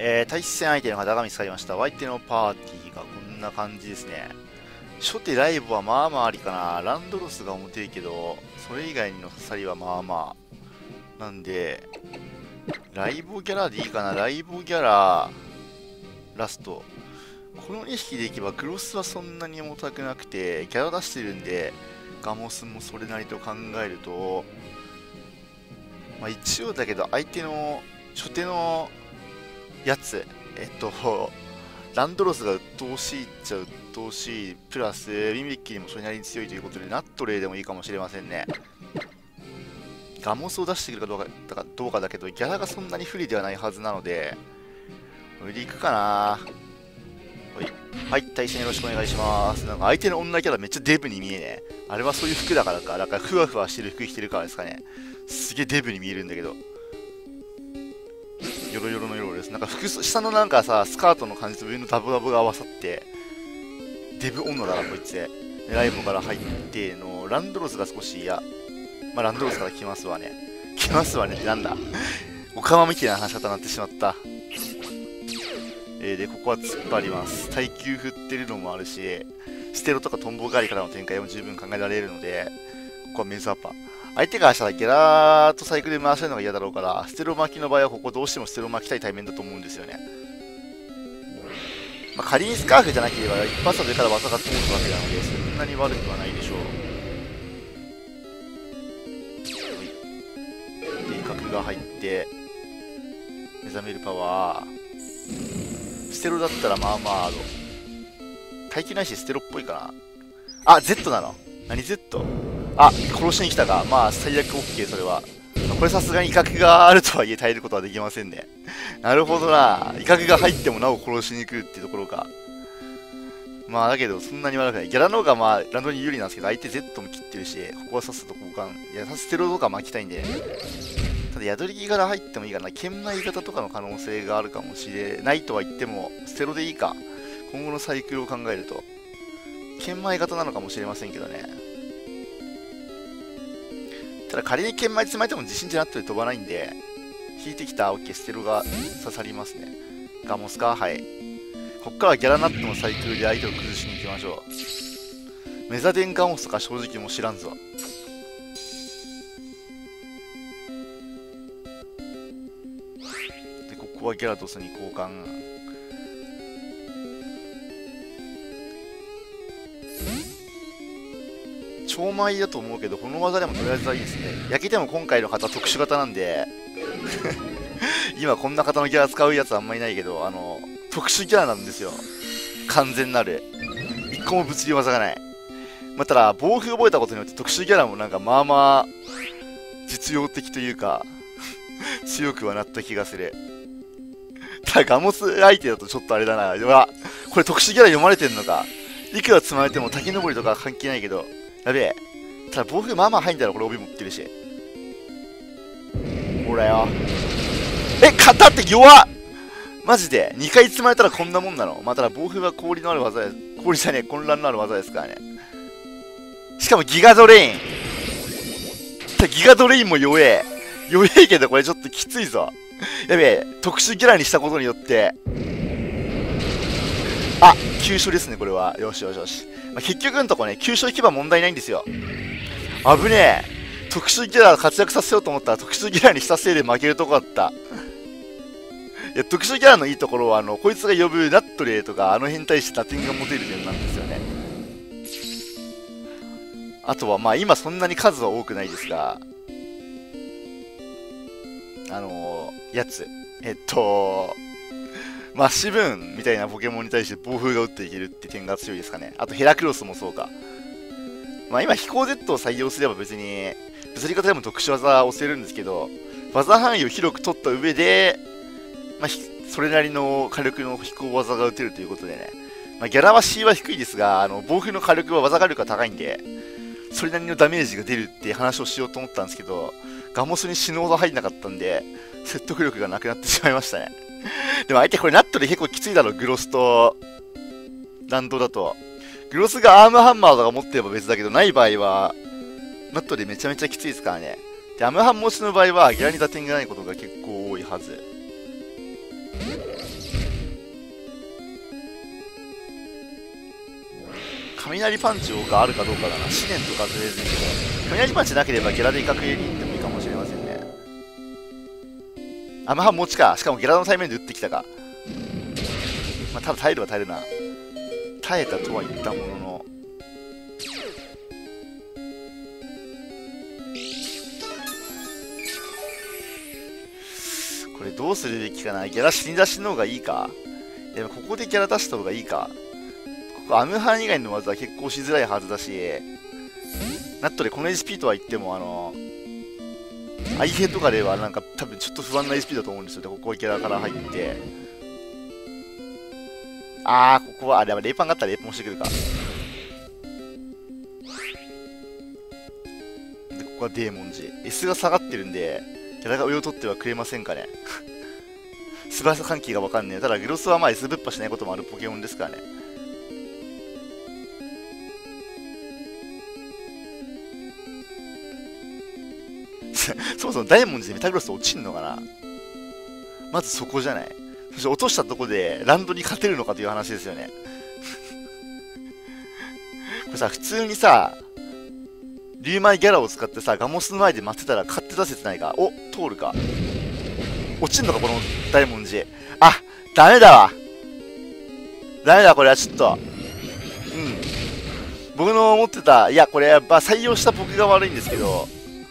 対戦相手の方が見つかりました。お相手のパーティーがこんな感じですね。初手ライブはまあまあありかな。ランドロスが重ていけど、それ以外の刺さりはまあまあ。なんで、ライボギャラでいいかな。ライボギャラ、ラスト。この2匹でいけばクロスはそんなに重たくなくて、ギャラ出してるんで、ガモスもそれなりと考えると、まあ一応だけど相手の初手のやつ、ランドロスが鬱陶しいっちゃ鬱陶しい、プラス、ミミッキーにもそれなりに強いということで、ナットレイでもいいかもしれませんね。ガモスを出してくるかどうかだけど、ギャラがそんなに不利ではないはずなので、売り行くかな。はい、対戦よろしくお願いします。なんか相手の女キャラめっちゃデブに見えね。あれはそういう服だからか、なんかふわふわしてる服着てるからですかね。すげえデブに見えるんだけど。ヨロヨロのヨロです。なんか下のなんかさ、スカートの感じと上のダボダボが合わさって、デブ女だな、こいつ。ライボから入っての、ランドロスが少し、いや、まあランドロスから来ますわね。来ますわねってなんだ。オカマみたいな話し方になってしまった。で、ここは突っ張ります。耐久振ってるのもあるし、ステロとかトンボ狩りからの展開も十分考えられるので、ここはメンズアッパー。相手がしたらギャラとサイクルで回してるのが嫌だろうから、ステロ巻きの場合はここどうしてもステロ巻きたい対面だと思うんですよね。まあ、仮にスカーフじゃなければ一発でから技が通るわけなので、そんなに悪くはないでしょう。で、角が入って、目覚めるパワー。ステロだったらまあまあ耐久ないしステロっぽいかな。あ、Z なの。何 Z？ あ、殺しに来たか。まあ、最悪 OK、それは。これさすがに威嚇があるとはいえ耐えることはできませんね。なるほどな。威嚇が入ってもなお殺しに来るっていうところか。まあ、だけど、そんなに悪くない。ギャラの方がまあ、ランドに有利なんですけど、相手 Z も切ってるし、ここはさっさと交換。いや、ステロとか巻きたいんで。ただ、宿り木から入ってもいいかな。剣内型とかの可能性があるかもしれないとは言っても、ステロでいいか。今後のサイクルを考えると。剣前型なのかもしれませんけどね。ただ仮に剣前積まれても自信じゃなくて飛ばないんで、引いてきたオッケー、ステロが刺さりますね。ガモスか、はい。こっからはギャラナットのサイクルで相手を崩しに行きましょう。メザデンガモスとか正直もう知らんぞ。で、ここはギャラドスに交換。超前だと思うけど、この技でもとりあえずはいいですね。焼けても今回の型特殊型なんで今こんな型のギャラ使うやつあんまりないけど、特殊ギャラなんですよ。完全なる。一個も物理技がない。まあ、ただ、防風覚えたことによって特殊ギャラもなんかまあまあ、実用的というか強くはなった気がする。ただ、ガモス相手だとちょっとあれだな。うわ、これ特殊ギャラ読まれてんのか。いくら積まれても滝登りとか関係ないけど、やべえ。ただ、防風まあまあ入んだろ、これ帯持ってるし。ほらよ。型って弱っマジで。2回積まれたらこんなもんなの。まあ、ただ、防風は氷のある技です。氷じゃねえ、混乱のある技ですからね。しかもギガドレイン。ギガドレインも弱え。弱えけど、これちょっときついぞ。やべえ。特殊ギャラにしたことによって、あ、急所ですね、これは。よしよしよし。まあ、結局のとこね、急所行けば問題ないんですよ。危ねえ。特殊ギャラ活躍させようと思ったら特殊ギャラにしたせいで負けるとこだった。いや、特殊ギャラのいいところは、こいつが呼ぶナットレーとか、あの辺に対して打点が持てる点なんですよね。あとは、まあ今そんなに数は多くないですが、やつ。マッシブーンみたいなポケモンに対して暴風が打っていけるって点が強いですかね。あとヘラクロスもそうか。まあ今飛行 Z を採用すれば別に物理型でも特殊技を押せるんですけど、技範囲を広く取った上で、まあそれなりの火力の飛行技が打てるということでね。まあギャラは C は低いですが、暴風の火力は技火力が高いんで、それなりのダメージが出るって話をしようと思ったんですけど、ガモスに死ぬほど入んなかったんで、説得力がなくなってしまいましたね。でも相手これナットで結構きついだろ、グロスとランドだと。グロスがアームハンマーとか持ってれば別だけど、ない場合は、ナットでめちゃめちゃきついですからね。で、アームハン持ちの場合は、ギャラに打点がないことが結構多いはず。 雷パンチがあるかどうかだな。思念とかとりあえずいいけど、雷パンチなければゲラで威嚇エリーってもいいかもしれませんね。あ、まあ持ちか。しかもゲラの対面で打ってきたか。まあただ耐えるは耐えるな。耐えたとは言ったものの、これどうするべきかな。ギャラ死に出しの方がいいか。でもここでギャラ出した方がいいか。ここアムハン以外の技は結構しづらいはずだし、ナットでこの HP とは言ってもアイヘとかではなんか多分ちょっと不安な HP だと思うんですよ。で、ここギャラから入って、ここは、でもレイパンがあったらレイパン押してくるか。で、ここはデーモンジ。S が下がってるんで、ギャラが上を取ってはくれませんかね。素早さ関係がわかんねえ。ただ、グロスはまあ S ぶっ破しないこともあるポケモンですからね。そもそもダイヤモンドでメタグロス落ちんのかな。まずそこじゃない。そして落としたとこでランドに勝てるのかという話ですよね。これさ、普通にさ、リュウマイギャラを使ってさ、ガモスの前で待ってたら勝ってた説ないか。お、通るか。落ちんのか、このダイヤモンド。あ、ダメだわ。ダメだ、これはちょっと。僕の思ってた、いや、これやっぱ採用した僕が悪いんですけど、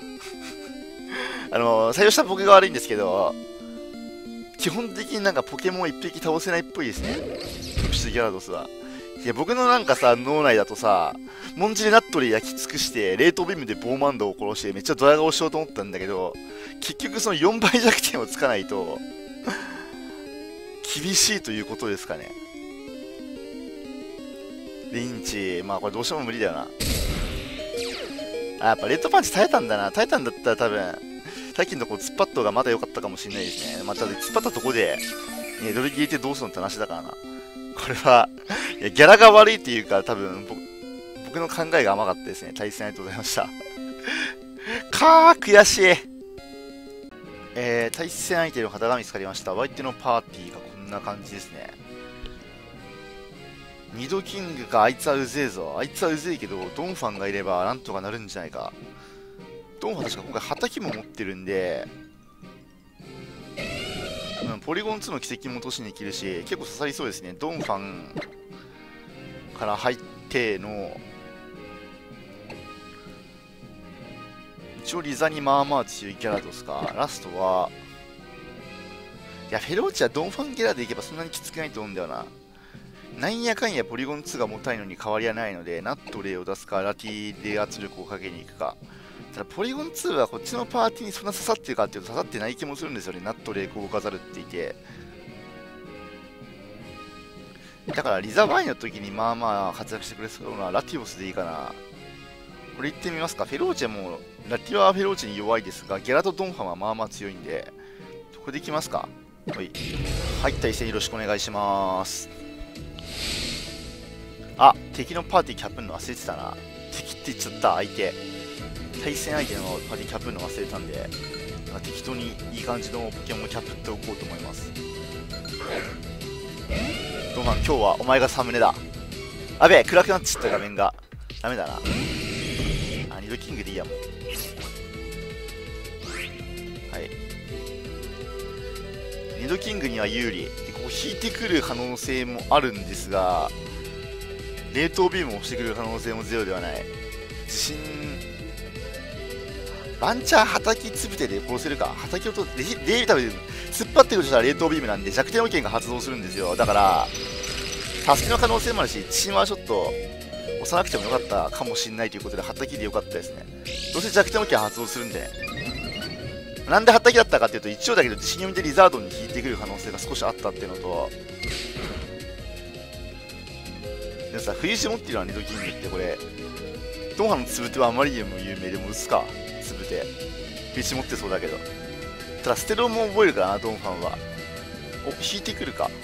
採用した僕が悪いんですけど、基本的になんかポケモン一匹倒せないっぽいですね。特殊ギャラドスは。いや、僕のなんかさ、脳内だとさ、モンジでナットで焼き尽くして、冷凍ビームでボーマンドを殺して、めっちゃドヤ顔しようと思ったんだけど、結局その4倍弱点をつかないと、厳しいということですかね。リンチ、まあこれどうしても無理だよな。やっぱレッドパンチ耐えたんだな。耐えたんだったら多分、さっきのとこ突っ張った方がまだ良かったかもしれないですね。また、突っ張ったとこで、ドル切れてどうするのって話だからな。これは、いや、ギャラが悪いっていうか、多分、僕の考えが甘かったですね。対戦ありがとうございました。悔しい。対戦相手の方が見つかりました。お相手のパーティーがこんな感じですね。ニドキングか、あいつはうぜえぞ。あいつはうぜえけど、ドンファンがいればなんとかなるんじゃないか。ドンファン確か今回、畑も持ってるんで、ポリゴン2の奇跡も落としにできるし、結構刺さりそうですね。ドンファンから入っての、一応リザにまあまあ強いキャラドスか。ラストは、いや、フェローチはドンファンキャラでいけばそんなにきつくないと思うんだよな。なんやかんやポリゴン2が重たいのに変わりはないので、ナットレイを出すか、ラティで圧力をかけに行くか。ただ、ポリゴン2はこっちのパーティーにそんな刺さってるかっていうと刺さってない気もするんですよね。ナットレイこう飾るって言って。だから、リザワインの時にまあまあ活躍してくれそうなラティオスでいいかな。これ行ってみますか。フェローチェも、ラティオはフェローチェに弱いですが、ゲラとドンファンはまあまあ強いんで、これでいきますか。はい。はい、対戦よろしくお願いします。あ、敵のパーティーキャップの忘れてたな。敵って言っちゃった、相手。対戦相手のパーティーキャップの忘れたんで、適当にいい感じのポケモンをキャップっておこうと思います。ドンファン、今日はお前がサムネだ。あべえ、暗くなっちゃった画面が。ダメだな。ニドキングでいいやもん。はい。ニドキングには有利。で、ここ引いてくる可能性もあるんですが、冷凍ビームを押してくる可能性もゼロではない。自信、ランチャー畑つぶてで殺せるか。畑をと、多分突っ張ってくるとしたら冷凍ビームなんで弱点保険が発動するんですよ。だから、助けの可能性もあるし、自信はちょっと、押さなくてもよかったかもしれないということで、畑でよかったですね。どうせ弱点保険発動するんで、なんで畑だったかっていうと、一応だけど自信読みでリザードに引いてくる可能性が少しあったっていうのと、でもさ、冬地持ってるのはニドキングってこれ、ドンハのつぶてはあまりにも有名でも打つか、つぶて。冬地持ってそうだけど。ただ、ステロンも覚えるからな、ドンファンは。お、引いてくるか。こ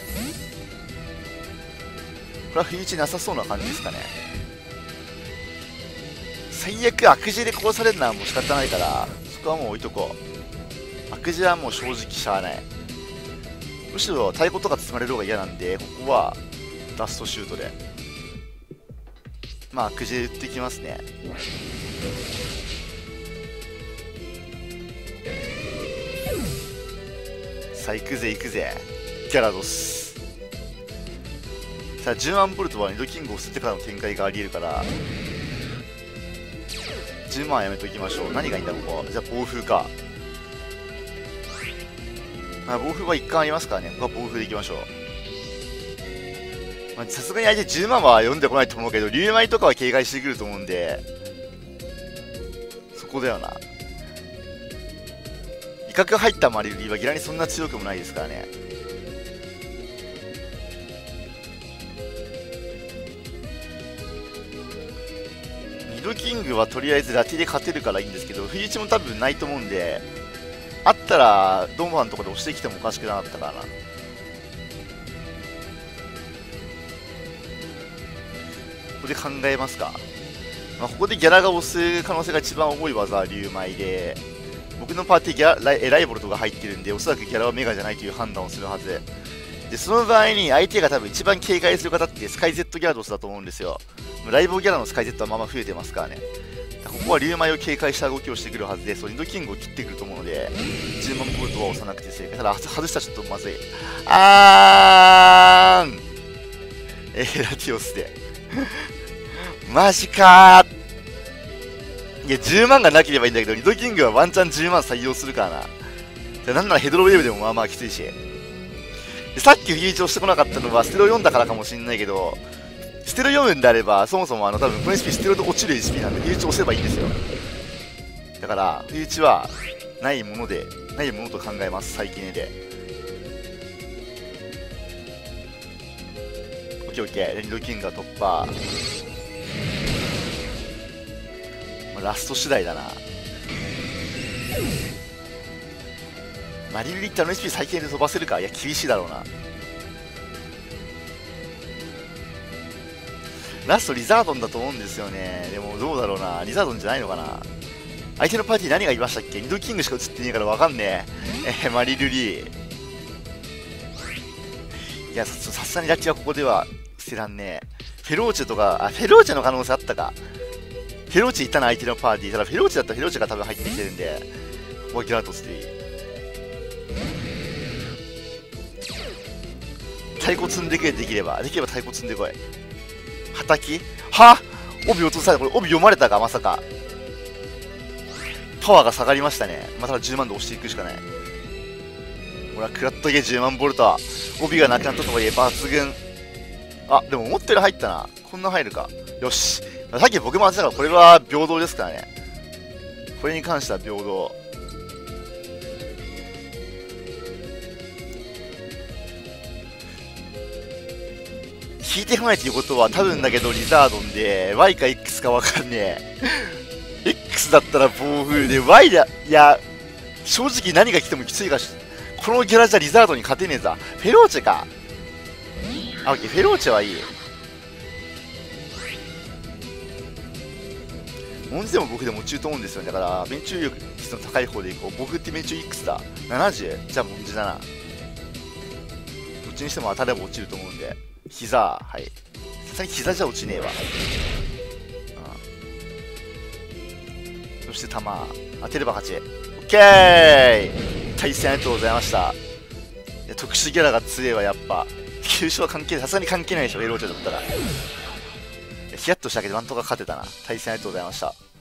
れは冬地なさそうな感じですかね。最悪悪事で殺されるのはもう仕方ないから、そこはもう置いとこう。悪事はもう正直しゃあない。むしろ太鼓とか積まれる方が嫌なんで、ここはダストシュートで。 まあくじで打ってきますね。さあ行くぜ行くぜギャラドス。さあ10万ボルトは2度キングを捨ててからの展開がありえるから10万はやめときましょう。何がいいんだここ。じゃあ暴風か。まあ暴風は1貫ありますからね。ここは暴風でいきましょう。さすがに相手10万は読んでこないと思うけど、竜舞とかは警戒してくると思うんで、そこだよな。威嚇入ったマリルリーはギラにそんな強くもないですからね。ミドキングはとりあえずラティで勝てるからいいんですけど、不意打ちも多分ないと思うんで、あったらドンファンとかで押してきてもおかしくなかったからな。ここで考えますか。まあ、ここでギャラが押す可能性が一番多い技は竜舞で、僕のパーティーライボルトが入ってるんで、おそらくギャラはメガじゃないという判断をするはずで、その場合に相手が多分一番警戒する方ってスカイ Z ギャラドスだと思うんですよ。ライボギャラのスカイ Z はまま増えてますからね。ここは竜舞を警戒した動きをしてくるはずで、そう2度キングを切ってくると思うので、10万ボルトは押さなくて正解。ただ外したらちょっとまずい。ラティオスでマジかー。いや、10万がなければいいんだけど、2度キングはワンチャン10万採用するからな。じゃなんならヘドロウェーブでもまあまあきついし。でさっきフィーチをしてこなかったのはステロ読んだからかもしんないけど、ステロ読むんであれば、そもそも多分この HP ステロで落ちる HP なんで、フィーチを押せばいいんですよ。だから、フィーチはないものと考えます、最近で。オッケーオッケー、2度キングが突破。ラスト次第だな。マリルリッターの HP 最近で飛ばせるか。いや厳しいだろうな。ラストリザードンだと思うんですよね。でもどうだろうな。リザードンじゃないのかな。相手のパーティー何がいましたっけ。2度キングしか映ってねえからわかんねえ。マリルリー。いや、さすがにラッキーはここでは捨てらんねえ。フェローチェとか、フェローチェの可能性あったか。フェローチェいたな、相手のパーティー。ただフェローチェだったらフェローチェが多分入ってきてるんで、ここはギャラトスでいい。太鼓積んでくれ、できれば太鼓積んでこい。はたきは帯落とされた。これ帯読まれたか、まさか。パワーが下がりましたね。まあ、ただ10万で押していくしかない。ほら、食らっとけ、10万ボルト。帯がなくなったとはいえ、抜群。あ、でも思ったより入ったな。こんな入るか。よし。さっき僕も当てたから、これは平等ですからね。これに関しては平等。引いてこないっていうことは、多分だけどリザードンで Y か X か分かんねえ。X だったら暴風で Y だ。いや、正直何が来てもきついかし、このギャラじゃリザードンに勝てねえざ。フェローチェか。あ、オッケー、フェローチェはいい。モンジでも僕でも落ちると思うんですよね。だから、命中力率の高い方でいこう。僕って命中いくつだ ?70? じゃあモンジだな。どっちにしても当たれば落ちると思うんで。膝、はい。さすがに膝じゃ落ちねえわ。そして球、当てれば勝ち。オッケー。対戦ありがとうございました。いや、特殊ギャラが強いわ、やっぱ。優勝は関係ない。さすがに関係ないでしょ、エローチャだったら。ヒヤッとしたけど、なんとか勝てたな。対戦ありがとうございました。